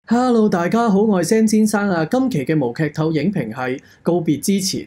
Hello，大家好，我係 Sam 先生啊。今期嘅無劇透影評係告別之前。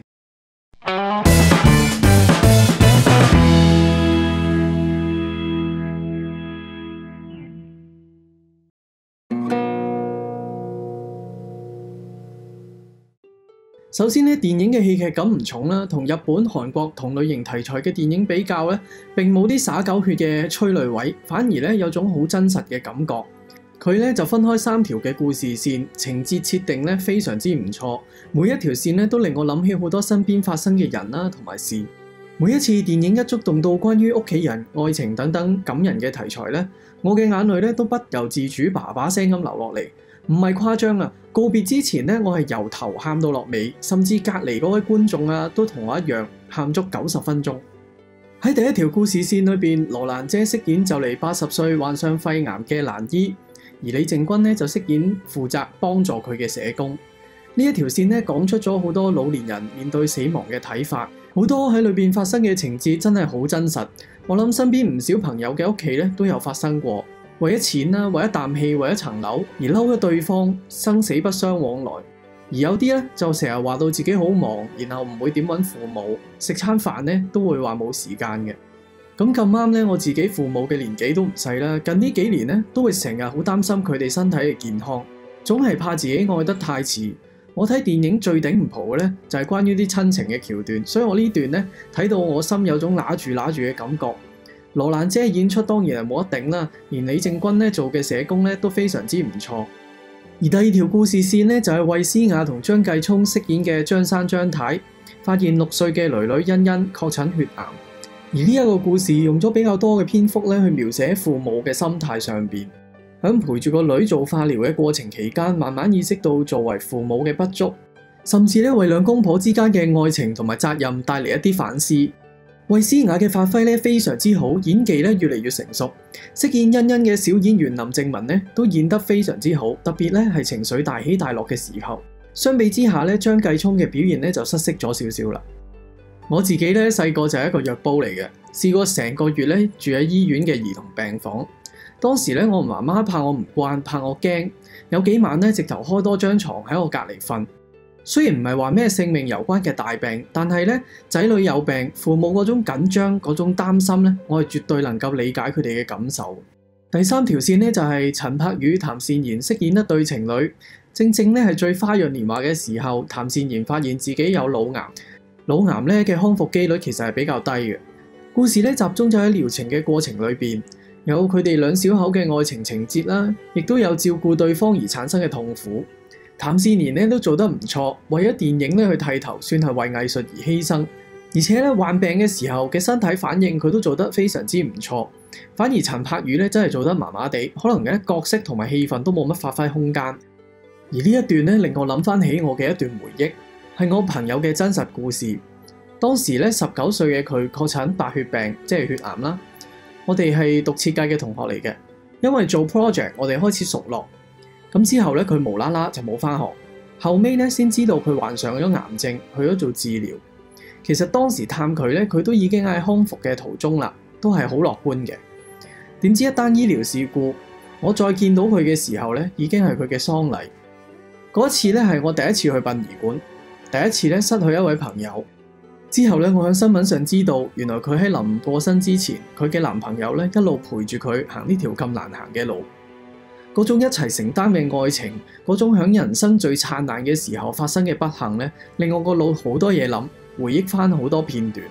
首先呢，電影嘅戲劇感唔重啦，同日本、韓國同類型題材嘅電影比較咧，並冇啲灑狗血嘅催淚位，反而咧有種好真實嘅感覺。佢咧就分開3條嘅故事線，情節設定咧非常之唔錯，每一條線咧都令我諗起好多身邊發生嘅人啦同埋事。每一次電影一觸動到關於屋企人、愛情等等感人嘅題材咧，我嘅眼淚咧都不由自主叭叭聲咁流落嚟，唔係誇張啊！告別之前咧，我係由頭喊到落尾，甚至隔離嗰位觀眾啊都同我一樣喊足90分鐘。喺第一條故事線裏邊，羅蘭姐飾演就嚟80歲患上肺癌嘅蘭姨。而李靖君咧就飾演負責幫助佢嘅社工。呢一條線咧講出咗好多老年人面對死亡嘅睇法，好多喺裏邊發生嘅情節真係好真實。我諗身邊唔少朋友嘅屋企咧都有發生過，為咗錢啦，為咗啖氣，為咗層樓而嬲咗對方，生死不相往來。而有啲咧就成日話到自己好忙，然後唔會點揾父母，食餐飯咧都會話冇時間嘅。咁啱咧，我自己父母嘅年紀都唔細啦，近呢幾年咧都會成日好擔心佢哋身體嘅健康，總係怕自己愛得太遲。我睇電影最頂唔蒲嘅咧就係關於啲親情嘅橋段，所以我呢段咧睇到我心有種揦住嘅感覺。羅蘭姐演出當然係冇得頂啦，連李靖君咧做嘅社工咧都非常之唔錯。而第二條故事線咧就係衛詩雅同張繼聰飾演嘅張生張太，發現6歲嘅囡囡欣欣確診血癌。而呢一個故事用咗比較多嘅篇幅咧去描寫父母嘅心態上邊，喺陪住個女做化療嘅過程期間，慢慢意識到作為父母嘅不足，甚至咧為兩公婆之間嘅愛情同埋責任帶嚟一啲反思。衛詩雅嘅發揮咧非常之好，演技咧越嚟越成熟，飾演欣欣嘅小演員林正文咧都演得非常之好，特別咧係情緒大起大落嘅時候。相比之下咧，張繼聰嘅表現咧就失色咗少少啦。我自己咧細個就係一個藥煲嚟嘅，試過成個月咧住喺醫院嘅兒童病房。當時咧我媽媽怕我唔慣，怕我驚，有幾晚咧直頭開多張床喺我隔離瞓。雖然唔係話咩性命攸關嘅大病，但係咧仔女有病，父母嗰種緊張、嗰種擔心咧，我係絕對能夠理解佢哋嘅感受。第3條線咧就係陳柏宇、譚善言飾演一對情侶，正正咧係最花樣年華嘅時候，譚善言發現自己有腦癌。腦癌咧嘅康復機率其實係比較低嘅。故事咧集中咗喺療程嘅過程裏邊，有佢哋兩小口嘅愛情情節啦，亦都有照顧對方而產生嘅痛苦。譚善言咧都做得唔錯，為咗電影咧去剃頭，算係為藝術而犧牲。而且咧患病嘅時候嘅身體反應佢都做得非常之唔錯。反而陳柏宇咧真係做得麻麻地，可能嘅角色同埋戲份都冇乜發揮空間。而呢一段咧令我諗翻起我嘅一段回憶。係我朋友嘅真實故事。當時咧19歲嘅佢確診白血病，即係血癌啦。我哋係讀設計嘅同學嚟嘅，因為做 project 我哋開始熟絡。咁之後咧佢無啦啦就冇返學，後尾咧先知道佢患上咗癌症，去咗做治療。其實當時探佢咧，佢都已經喺康復嘅途中啦，都係好樂觀嘅。點知一單醫療事故，我再見到佢嘅時候咧，已經係佢嘅喪禮。嗰一次咧係我第一次去殯儀館。第一次咧失去一位朋友之後咧，我喺新聞上知道，原來佢喺臨過身之前，佢嘅男朋友咧一路陪住佢行呢條咁難行嘅路。嗰種一齊承擔嘅愛情，嗰種響人生最燦爛嘅時候發生嘅不幸咧，令我個腦好多嘢諗，回憶翻好多片段。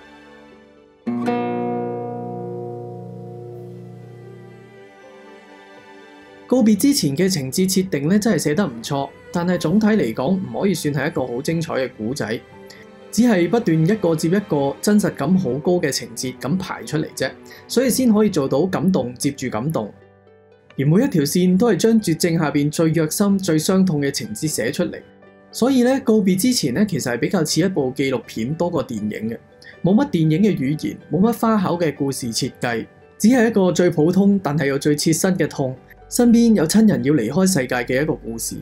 告別之前嘅情節設定咧，真係寫得唔錯，但係總體嚟講唔可以算係一個好精彩嘅故仔，只係不斷一個接一個真實感好高嘅情節咁排出嚟啫，所以先可以做到感動接住感動。而每一條線都係將絕症下邊最虐心、最傷痛嘅情節寫出嚟，所以咧告別之前咧，其實係比較似一部紀錄片多過電影嘅，冇乜電影嘅語言，冇乜花巧嘅故事設計，只係一個最普通但係又最切身嘅痛。身邊有親人要離開世界嘅一個故事。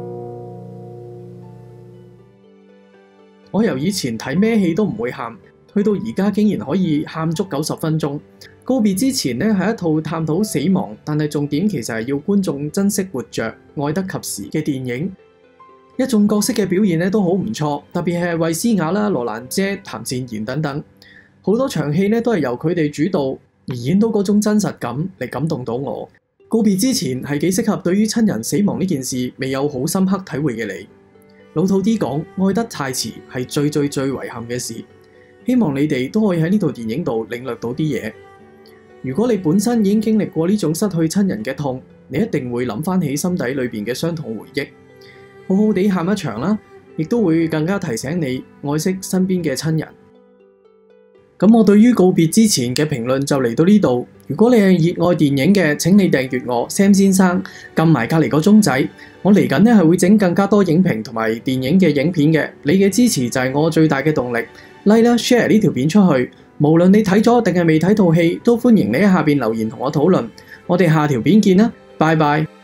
我由以前睇咩戲都唔會喊， 去到而家竟然可以喊足90分鐘。告別之前咧係一套探討死亡，但係重點其實係要觀眾珍惜活着、愛得及時嘅電影。一眾角色嘅表現咧都好唔錯，特別係衛詩雅啦、羅蘭姐、譚善言等等，好多場戲咧都係由佢哋主導，而演到嗰種真實感嚟感動到我。告別之前係幾適合對於親人死亡呢件事未有好深刻體會嘅你。老土啲講，愛得太遲係最遺憾嘅事。希望你哋都可以喺呢套電影度領略到啲嘢。如果你本身已經經歷過呢種失去親人嘅痛，你一定會諗翻起心底裏邊嘅傷痛回憶。好好地喊一場啦，亦都會更加提醒你愛惜身邊嘅親人。咁我對於告別之前嘅評論就嚟到呢度。如果你係熱愛電影嘅，請你訂閱我 Sam 先生，撳埋隔離個鐘仔。我嚟緊咧係會整更加多影評同埋電影嘅影片嘅。你嘅支持就係我最大嘅動力。Like 啦 ，share 呢條片出去。無論你睇咗定係未睇套戲，都歡迎你喺下邊留言同我討論。我哋下條片見啦，拜拜。